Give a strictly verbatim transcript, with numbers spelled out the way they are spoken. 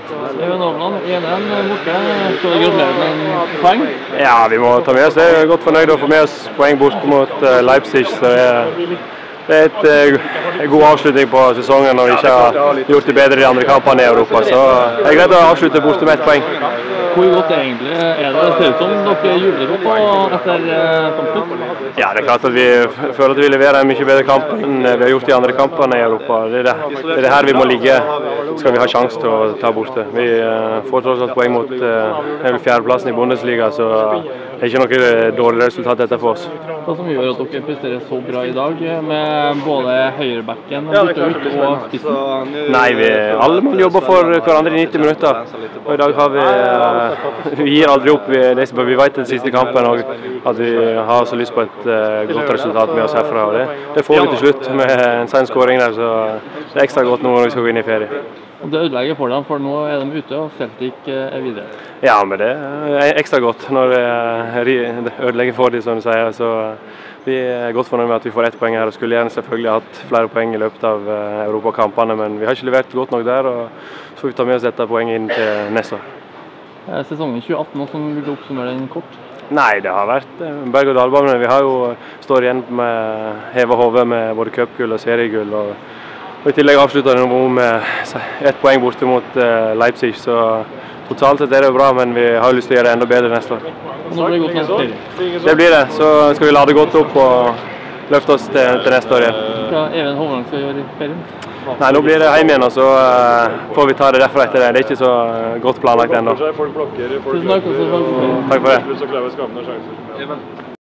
Even Hovland, en en borte. Skal du gratulere med en poeng? Ja, vi må ta med oss det. Vi er godt fornøyd å få med oss poeng borte mot uh, Leipzig. Så det er, det er et, uh, en god avslutning på sesongen når vi ikke har gjort det bedre i de andre kampene i Europa. Så det er greit å avslutte borte med et poeng. Hvor godt egentlig er det? Det ser ut som dere jubler godt etter kampslutt? Ja, det er klart at vi føler at vi leverer en mye bedre kamp enn vi har gjort i andre kampene i Europa. Det er det, det er det her vi må ligge, skal vi ha sjanse til å ta borte. Vi uh, får tross alt poeng mot uh, fjerdeplassen i Bundesliga, så det er ikke noe dårlig resultat dette for oss. Hva som gjør at dere presterer så bra i dag, med både høyrebacken byttet ut og spissen? Nei, vi, alle må jobbe for hverandre i nitti minutter. Og i dag har vi, uh, vi gir aldri opp. Vi, det, vi vet den siste kampen og at vi har så lyst på et uh, godt resultat med oss herfra. Og det, det får vi til slutt med en sen skåring der, så det er ekstra godt nå når vi skal gå inn i ferie. Og det ødelegger for dem, for nå er de ute og Celtic er videre. Ja, men det er ekstra godt når det ødelegger for dem, som du sier. Så vi er godt fornøyd med at vi får ett poeng her, og skulle gjerne selvfølgelig hatt flere poeng i løpet av europakampene, men vi har ikke levert godt nok der, og så får vi ta med oss dette poenget inn til neste år. Sesongen tjue atten, hvordan vil du oppsummere den kort? Nei, det har vært berg- og dalbane. Vi har jo står igjen med heva hodet med både cupgull og seriegull, og Og I tillegg avslutter det med ett poeng borte mot Leipzig, så totalt sett er det bra, men vi har lyst til å gjøre det enda bedre neste år. Nå blir det godt neste ferie? Det blir det, så skal vi lade godt opp og løfte oss til, til neste år igjen. Hva Even Hovland skal gjøre i ferien? Nei, nå blir det hjem igjen, og så uh, får vi ta det derfra etter det. Det er ikke så godt planlagt ennå. Tusen takk. Takk for det.